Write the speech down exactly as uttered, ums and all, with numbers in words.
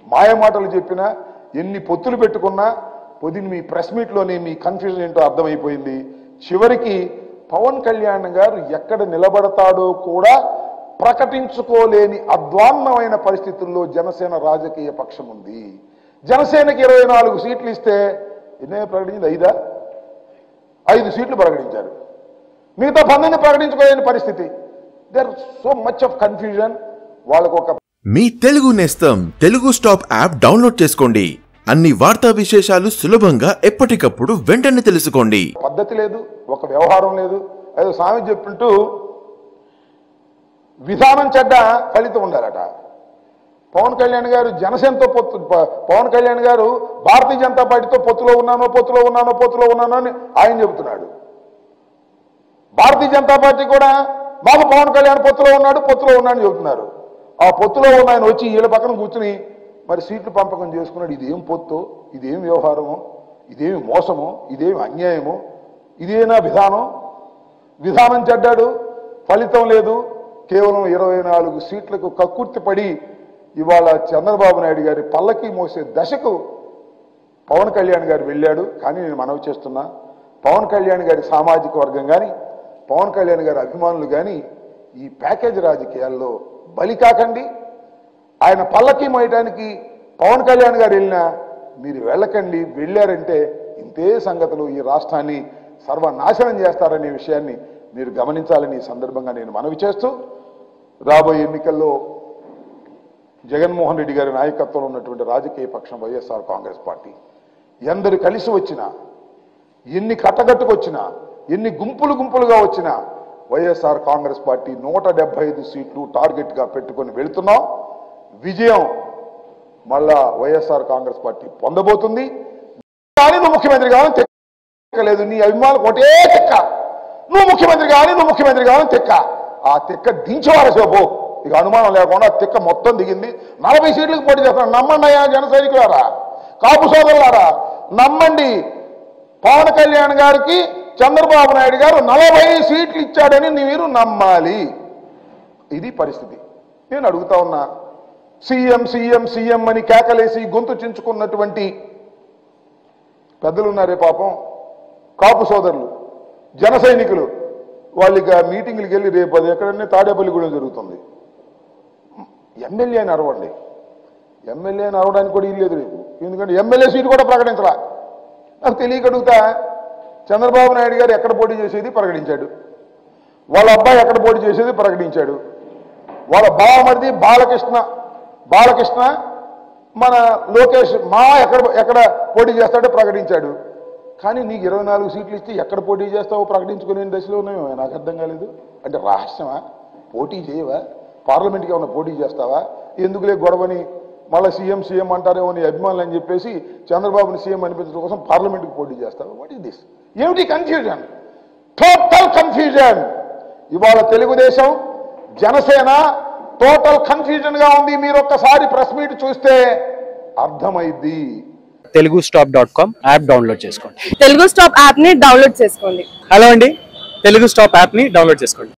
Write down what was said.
మాయమాటలు చెప్పినా ఎన్ని పొత్తులు పెట్టుకున్నా పొదిని మీ ప్రెస్ మీట్లోనే మీ కన్ఫ్యూజన్ ఏంటో అర్థమైపోయింది. చివరికి పవన్ కళ్యాణ్ గారు ఎక్కడ నిలబడతాడో కూడా ప్రకటించుకోలేని అధ్వాన్నమైన పరిస్థితుల్లో జనసేన రాజకీయ పక్షం ఉంది. జనసేనకి ఇరవై నాలుగు సీట్లు ఇస్తే ఎన్నే ప్రకటించింది? ఐదా ఐదు సీట్లు ప్రకటించారు. మిగతా పన్నెండు ప్రకటించుకోలేని పరిస్థితి. There so much of confusion. వాళ్ళకు ఒక మీ తెలుగు నేస్తం తెలుగు స్టాప్ యాప్ డౌన్లోడ్ చేసుకోండి. అన్ని వార్తా విశేషాలు సులభంగా ఎప్పటికప్పుడు వెంటనే తెలుసుకోండి. పద్ధతి లేదు, ఒక వ్యవహారం లేదు. ఏదో స్వామి చెప్పింటూ విధానం చెడ్డ, ఫలితం ఉండాలట. పవన్ కళ్యాణ్ గారు జనసేనతో పొత్తు, పవన్ కళ్యాణ్ గారు భారతీయ జనతా పార్టీతో పొత్తులో ఉన్నానో పొత్తులో ఉన్నానో పొత్తులో ఉన్నానో అని ఆయన చెబుతున్నాడు. భారతీయ జనతా పార్టీ కూడా మాకు పవన్ కళ్యాణ్ పొత్తులో ఉన్నాడు పొత్తులో ఉన్నాడని చెబుతున్నారు. ఆ పొత్తులో ఉన్న ఆయన వచ్చి వీళ్ళ పక్కన కూర్చుని మరి సీట్లు పంపకం చేసుకున్నాడు. ఇదేం పొత్తు, ఇదేం వ్యవహారము, ఇదేమి మోసము, ఇదేమి అన్యాయము, ఇదేనా విధానం? విధానం చెడ్డాడు, ఫలితం లేదు. కేవలం ఇరవై నాలుగు సీట్లకు కక్కుర్తి పడి ఇవాళ చంద్రబాబు నాయుడు గారి పల్లకి మోసే దశకు పవన్ కళ్యాణ్ గారు వెళ్ళాడు. కానీ నేను మనవి చేస్తున్నా, పవన్ కళ్యాణ్ గారి సామాజిక వర్గం కానీ పవన్ కళ్యాణ్ గారి అభిమానులు కానీ ఈ ప్యాకేజ్ రాజకీయాల్లో బలి కాకండి. ఆయన పల్లకి మోయడానికి పవన్ కళ్యాణ్ గారు వెళ్ళినా మీరు వెళ్ళకండి. వెళ్ళారంటే ఇంతే సంగతులు ఈ రాష్ట్రాన్ని సర్వనాశనం చేస్తారనే విషయాన్ని మీరు గమనించాలని ఈ సందర్భంగా నేను మనవి చేస్తూ, రాబోయే ఎన్నికల్లో జగన్మోహన్ రెడ్డి గారి నాయకత్వంలో ఉన్నటువంటి రాజకీయ పక్షం వైఎస్ఆర్ కాంగ్రెస్ పార్టీ ఎందరు కలిసి వచ్చినా, ఎన్ని కట్టగట్టుకొచ్చినా, ఎన్ని గుంపులు గుంపులుగా వచ్చినా వైఎస్ఆర్ కాంగ్రెస్ పార్టీ నూట డెబ్బై ఐదు సీట్లు టార్గెట్గా పెట్టుకొని వెళుతున్నాం. విజయం మళ్ళా వైఎస్ఆర్ కాంగ్రెస్ పార్టీ పొందబోతుంది. కానీ నువ్వు ముఖ్యమంత్రి కావాలని తెక్కలేదు, నీ అభిమానులకు ఒకటే తెక్క. నువ్వు ముఖ్యమంత్రి కావాలి, నువ్వు ముఖ్యమంత్రి కావాలని తెక్క. ఆ తెక్క దించేవారసేపు ఇక అనుమానం లేకుండా తెక్క మొత్తం దిగింది. నలభై సీట్లకు పోటీ చేస్తున్నాడు. నమ్మండి అయ్యా జన సైనికులారా, కాపు సోదరులారా, నమ్మండి. పవన్ కళ్యాణ్ గారికి చంద్రబాబు నాయుడు గారు నలభై సీట్లు ఇచ్చాడని మీరు నమ్మాలి. ఇది పరిస్థితి. నేను అడుగుతా ఉన్నా, సీఎం సీఎం సీఎం అని కేకలేసి గొంతు చించుకున్నటువంటి పెద్దలు ఉన్నారే పాపం, కాపు సోదరులు, జన సైనికులు, వాళ్ళకి ఆ మీటింగ్లకు వెళ్ళి రేపు అది ఎక్కడన్నా తాడేపల్లి కూడా జరుగుతుంది. ఎమ్మెల్యే అని అరవండి. ఎమ్మెల్యే అని అరవడానికి కూడా ఇల్లేదు రేపు. ఎందుకంటే ఎమ్మెల్యే సీటు కూడా ప్రకటించరా. నాకు తెలియక అడుగుతా, చంద్రబాబు నాయుడు గారు ఎక్కడ పోటీ చేసేది ప్రకటించాడు, వాళ్ళ అబ్బాయి ఎక్కడ పోటీ చేసేది ప్రకటించాడు, వాళ్ళ బావమరిది బాలకృష్ణ బాలకృష్ణ మన లోకేష్ మా ఎక్కడ ఎక్కడ పోటీ చేస్తాడో ప్రకటించాడు. కానీ నీకు ఇరవై నాలుగు సీట్లు ఇస్తే ఎక్కడ పోటీ చేస్తావో ప్రకటించుకునే దశలో ఉన్నాయో నాకు అర్థం కాలేదు. అంటే రహస్యమా? పోటీ చేయవా? పార్లమెంట్కి ఏమైనా పోటీ చేస్తావా? ఎందుకులే గొడవని మళ్ళీ సీఎం సీఎం అంటారేమో నీ అభిమానులు అని చెప్పేసి చంద్రబాబుని సీఎం అనిపించడం కోసం పార్లమెంట్కి పోటీ చేస్తావా? What is this? ఏమిటి కన్ఫ్యూజన్? Total confusion. ఇవాళ తెలుగుదేశం జనసేన టోటల్ కన్ఫ్యూజన్ గా ఉంది. మీరు ఒక్కసారి ప్రెస్ మీట్ చూస్తే అర్థమైంది. Telugu stop dot com app download చేసుకోండి. తెలుగు స్టాప్ యాప్ ని డౌన్లోడ్ చేసుకోండి. హలో అండి, తెలుగు స్టాప్ యాప్ ని డౌన్లోడ్ చేసుకోండి.